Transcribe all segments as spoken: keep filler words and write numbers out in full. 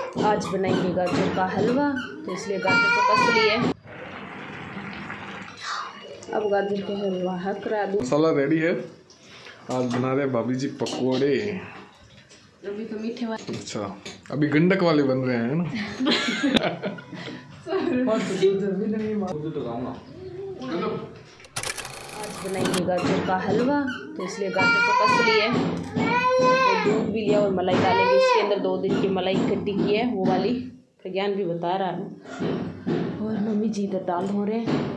आज बनाएंगे गाजर का हलवा, तो इसलिए गाजर को कस लिए। अब गाजर का हलवा हक रहा दूँ। मसाला रेडी है। आज बना रहे भाभी जी पकोड़े। अभी तो मीठे वाले। अच्छा, अभी गंडक वाले बन रहे हैं ना। आज बनाएंगे गाजर का हलवा, तो इसलिए गाजर को कस लिए। तो दूध भी लिया और मलाई डालेंगे इसके अंदर। दो दिन की मलाई इकट्ठी की है, वो वाली प्रज्ञान भी बता रहा है। और मम्मी जी इधर दाल धो रहे हैं।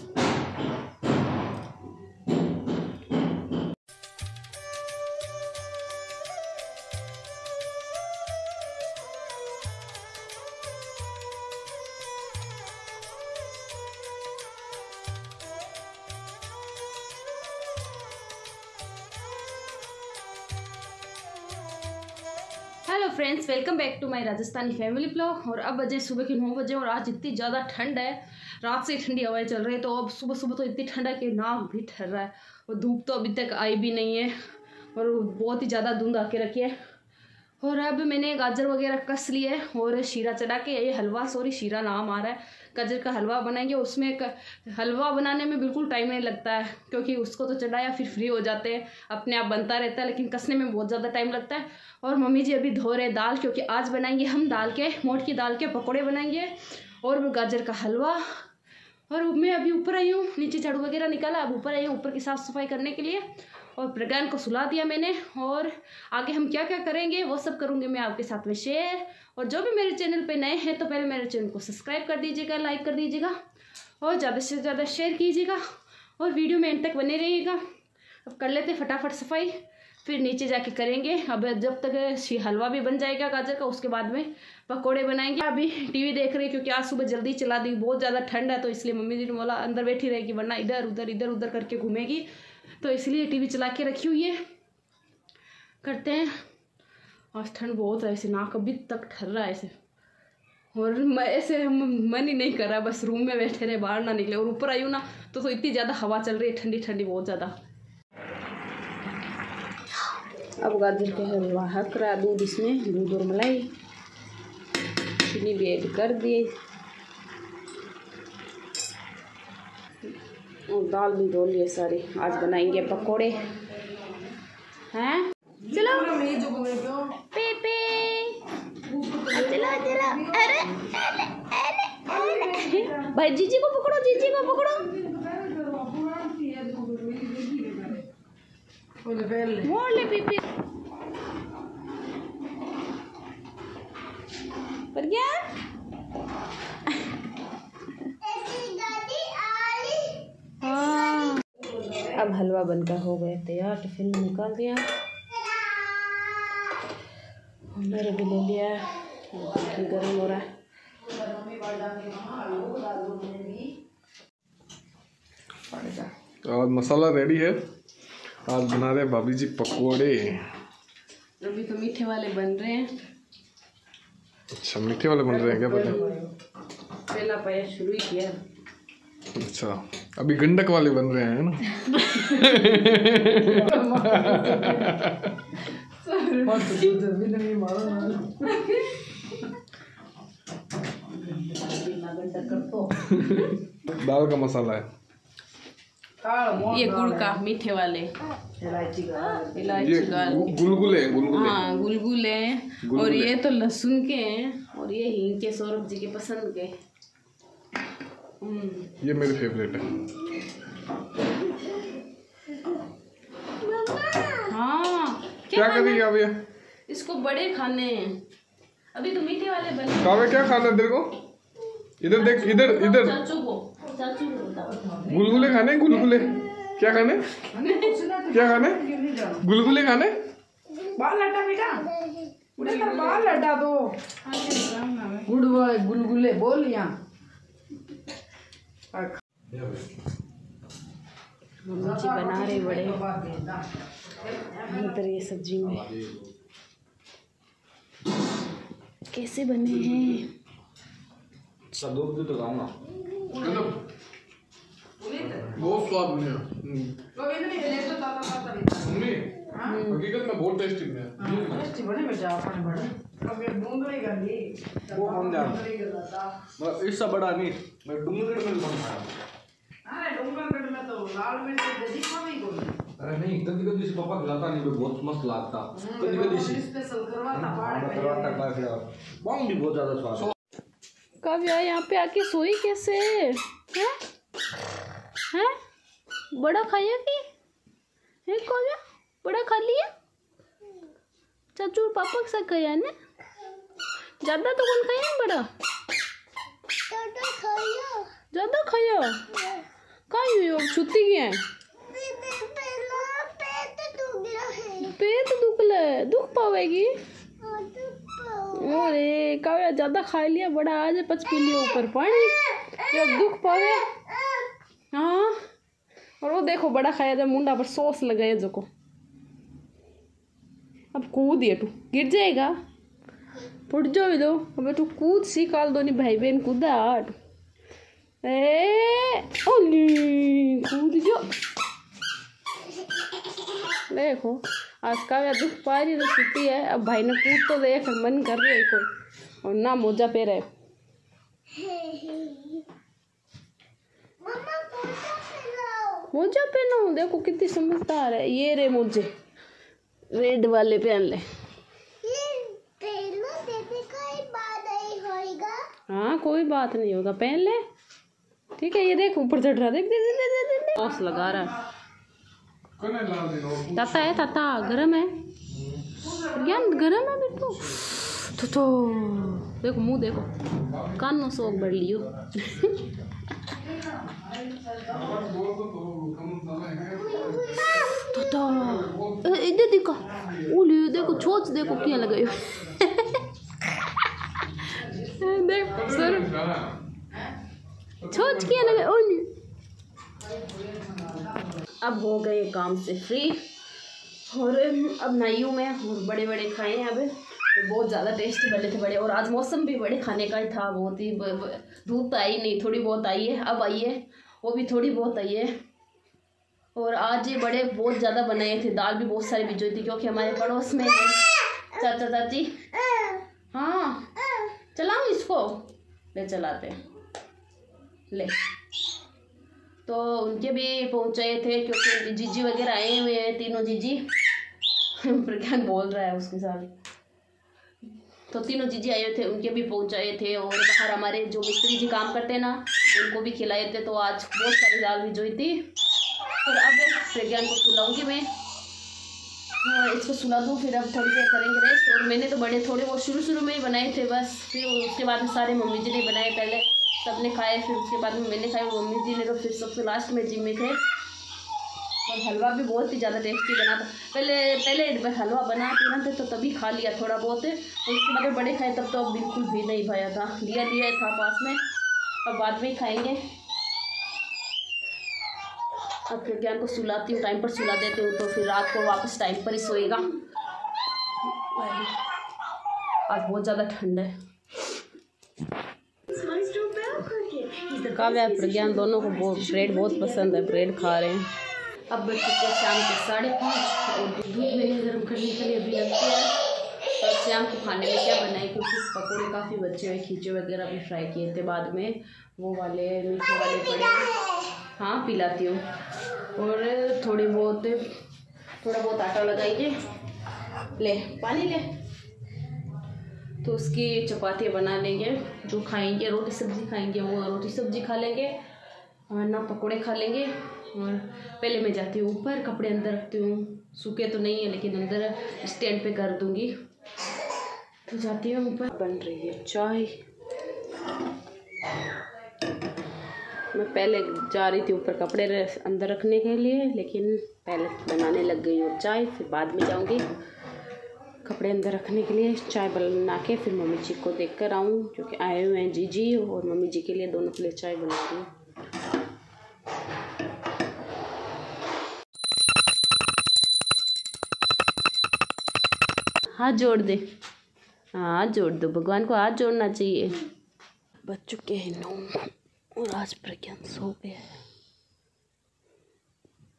Hello friends, welcome back to my Rajasthani family blog. और अब बजे सुबह के नौ बजे और आज इतनी ज़्यादा ठंड है, रात से ठंडी हवाएं चल रही है। तो अब सुबह सुबह तो इतनी ठंड है कि नाक भी ठर रहा है। और धूप तो अभी तक आई भी नहीं है और बहुत ही ज़्यादा धुंध आके रखी है। और अब मैंने गाजर वगैरह कस लिए और शीरा चढ़ा के, ये हलवा सॉरी शीरा नाम आ रहा है, गाजर का हलवा बनाएंगे। उसमें क, हलवा बनाने में बिल्कुल टाइम नहीं लगता है, क्योंकि उसको तो चढ़ाया फिर फ्री हो जाते हैं, अपने आप बनता रहता है। लेकिन कसने में बहुत ज़्यादा टाइम लगता है। और मम्मी जी अभी धो रहे दाल, क्योंकि आज बनाएंगे हम दाल के, मोट की दाल के पकौड़े बनाएंगे और गाजर का हलवा। और मैं अभी ऊपर आई हूँ, नीचे झाड़ू वगैरह निकाला, अब ऊपर आई हूँ ऊपर की साफ़ सफाई करने के लिए। और प्रज्ञान को सुला दिया मैंने। और आगे हम क्या क्या करेंगे वो सब करूँगी मैं आपके साथ में शेयर। और जो भी मेरे चैनल पे नए हैं तो पहले मेरे चैनल को सब्सक्राइब कर दीजिएगा, लाइक कर दीजिएगा और ज़्यादा से ज़्यादा शेयर कीजिएगा। और वीडियो में एंड तक बने रहिएगा। अब कर लेते फटाफट सफाई, फिर नीचे जाके करेंगे। अब जब तक हलवा भी बन जाएगा गाजर का, उसके बाद में पकोड़े बनाएंगे। अभी टीवी देख रहे हैं, क्योंकि आज सुबह जल्दी चला दी, बहुत ज़्यादा ठंड है। तो इसलिए मम्मी जी ने बोला अंदर बैठी रहेगी, वरना इधर उधर इधर उधर करके घूमेगी। तो इसलिए टीवी चला के रखी हुई है। करते हैं। आज ठंड बहुत है, ऐसे नाक अभी तक ठर रहा है ऐसे। और मैं ऐसे मन ही नहीं कर रहा, बस रूम में बैठे रहे, बाहर ना निकले। और ऊपर आई हूँ ना तो, तो इतनी ज़्यादा हवा चल रही है, ठंडी ठंडी बहुत ज़्यादा। अब गाजर के हलवा हक रहा दूध, इसमें दूध और मलाई, चीनी भी ऐड कर दिए और दाल भी धो लिए सारी। आज बनाएंगे पकोड़े हैं। चलो पेपे, चलो चलो, अरे अरे अरे भाई, जीजी को पकड़ो, जीजी को पकड़ो। मोड़ ले पीपी पर क्या। हाँ, अब हलवा बनकर हो गया तैयार। टिफिन में निकाल दिया, मेरे भी ले लिया। गर्म हो रहा है। आज मसाला रेडी है। आज बना रहे भाभी जी पकोड़े। अभी तो मीठे वाले बन रहे हैं। अच्छा, मीठे वाले बन रहे हैं क्या? पता पहला पाया शुरू ही किया। अच्छा, अभी गंडक वाले बन रहे हैं ना। दाल का मसाला है ये, गुड़ का, मीठे वाले इलायची का, गुलगुले गुलगुले हाँ गुलगुले। और ये तो लहसुन के हैं और ये हींग के, सौरभ जी के पसंद के। ये मेरे फेवरेट है। हाँ, क्या करेगी अभी? इसको बड़े खाने हैं, अभी तो मीठे वाले बने। कावे क्या खाना है तेरे को? इधर देख, इधर इधर। चाचू को चाचू को बताओ। गुलगुले खाने? गुलगुले क्या खाने? क्या खाने? गुलगुले खाने? बाल हटा बेटा, उधर तर बाल हटा दो। गुड बॉय, गुलगुले बोल यहाँ। मम्मी जी बना रहे बड़े इधर। ये सब्जी में कैसे बने हैं? बहुत स्वाद बने। हकीकत में बहुत टेस्टी बने। टेस्टी बने बेटा, अपने बड़े अब ये डूंगरी कर ली वो कौन जान डूंगरी कर रहा था। मतलब इससे बड़ा नहीं, मैं डूंगरगढ़ में बन रहा अरे डूंगरगढ़ में तो लाल मिर्च जदी खावे को अरे नहीं, कभी कभी से पापा खिलाता नहीं, वो बहुत मस्त लगता कभी कभी से स्पेशल करवाता बाहर में करवाता बाहर खिलाता बाउंड भी बहुत ज्यादा स्वाद। काव्या यहाँ पे आके सोई कैसे हैं? हैं? बड़ा खाया कि है काव्या? बड़ा खा लिया? चाचू और पापा के साथ खाया ने? ज्यादा तो कौन खाया है बड़ा? ज्यादा खाया? कहाँ हुई हो? छुट्टी की है? पेट दुखला है, दुख पावेगी? अरे काव्या ज्यादा खा लिया, बड़ा आज पच पी लिया ऊपर पानी, जब दुख पावे। हाँ, और वो देखो बड़ा खाया जब मुंडा पर सॉस लगाए जो को। अब कूद ये तू गिर जाएगा, फुट जाओ दो। अब तू कूद सी काल दोनों भाई बहन कूदा हट। ए ओली कूद जो। देखो आज काव्या दुख पा रही तो छुट्टी है, अब भाई ने कूद तो देख मन कर रही है कोई, और ना मोजा पे रहे। मोजा पहनो, देखो कितनी समझदार है। ये रे मोजे रेड वाले पहन ले। हाँ कोई बात नहीं होगा, पहन ले ठीक है। ये देख ऊपर चढ़ रहा, देख देख देख देख देख देख सॉस लगा रहा है। ताता है, ताता गरम है ज्ञान, गरम है बिल्कुल। तो तो देखो मुंह देखो, कानों सोख बढ़ लियो। तो तो इधर देखो, ओले देखो छोच देखो क्या लगाई। देख सर छोच क्या लगाई ओले। अब हो गए काम से फ्री, और अब नाइयों में और बड़े बड़े खाए हैं। अब तो बहुत ज़्यादा टेस्टी बने थे बड़े, और आज मौसम भी बड़े खाने का ही था। बहुत ही धूप तो आई नहीं, थोड़ी बहुत आई है, अब आई है वो भी थोड़ी बहुत आई है। और आज ये बड़े बहुत ज़्यादा बनाए थे, दाल भी बहुत सारी भिजोई थी, क्योंकि हमारे पड़ोस में चाचा चाची। हाँ चलाऊँ इसको, ले चलाते ले। तो उनके भी पहुँचाए थे, क्योंकि जीजी वगैरह आए हुए हैं, तीनों जीजी। प्रज्ञान बोल रहा है उसके साथ। तो तीनों जीजी आए हुए थे, उनके भी पहुँचाए थे। और बाहर हमारे जो मिस्त्री जी काम करते हैं ना, उनको भी खिलाए थे। तो आज बहुत सारी दाल भिजोई थी। और अब प्रज्ञान को सुलाऊंगी मैं, हाँ इसको सुला दूँ, फिर अब थोड़ी देर करेंगे रेस्ट। और मैंने तो बड़े थोड़े बहुत शुरू शुरू में ही बनाए थे बस, फिर उसके बाद में सारे मम्मी जी ने बनाए, पहले सबने खाए, फिर उसके बाद में मैंने खाए, मम्मी जी ने तो फिर सबसे लास्ट में जिम में थे। और हलवा भी बहुत ही ज़्यादा टेस्टी बना था। पहले पहले हलवा बना के ना थे तो तभी खा लिया थोड़ा बहुत, और उसके बाद में बड़े खाए तब तो अब बिल्कुल भी नहीं खाया था, लिया लिया था पास में, अब बाद में ही खाएंगे। अब प्रज्ञान को सुलाती हूँ, टाइम पर सुला देती हूँ, तो फिर रात को वापस टाइम पर ही सोएगा। आज बहुत ज़्यादा ठंड है। काव्या प्रज्ञान दोनों को बहुत ब्रेड बहुत पसंद है, ब्रेड खा रहे हैं। अब बज चुके शाम के साढ़े पाँच, और दूध मैंने गर्म करने के लिए अभी लगती है। और शाम को खाने में क्या बनाए, क्योंकि पकौड़े काफ़ी बचे हुए, खींचे वगैरह भी फ्राई किए थे, बाद में वो वाले मीठे वाले पड़े। हाँ पिलाती हूँ, और थोड़ी बहुत थोड़ा बहुत आटा लगाएंगे। ले पानी ले, तो उसकी चपातियाँ बना लेंगे। जो खाएंगे रोटी सब्ज़ी खाएंगे वो रोटी सब्ज़ी खा लेंगे, वरना पकोड़े खा लेंगे। और पहले मैं जाती हूँ ऊपर, कपड़े अंदर रखती हूँ, सूखे तो नहीं है लेकिन अंदर स्टैंड पे कर दूँगी। तो जाती हूँ ऊपर। बन रही है चाय, मैं पहले जा रही थी ऊपर कपड़े अंदर रखने के लिए, लेकिन पहले बनाने लग गई हूँ चाय, फिर बाद में जाऊँगी कपड़े अंदर रखने के लिए। चाय बना के फिर मम्मी जी को देख कर आऊँ, क्योंकि आए हुए हैं जीजी, और मम्मी जी के लिए दोनों के लिए चाय बना रही हूँ। हाथ जोड़ दे, हाथ जोड़ दो, भगवान को हाथ जोड़ना चाहिए। बज चुके हैं नौ, और आज प्रज्ञान सो गया है,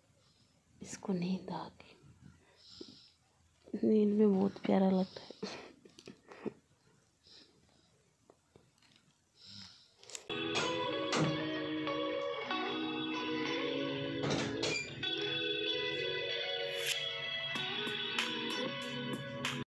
इसको नींद आ गई। नींद में बहुत प्यारा लगता है।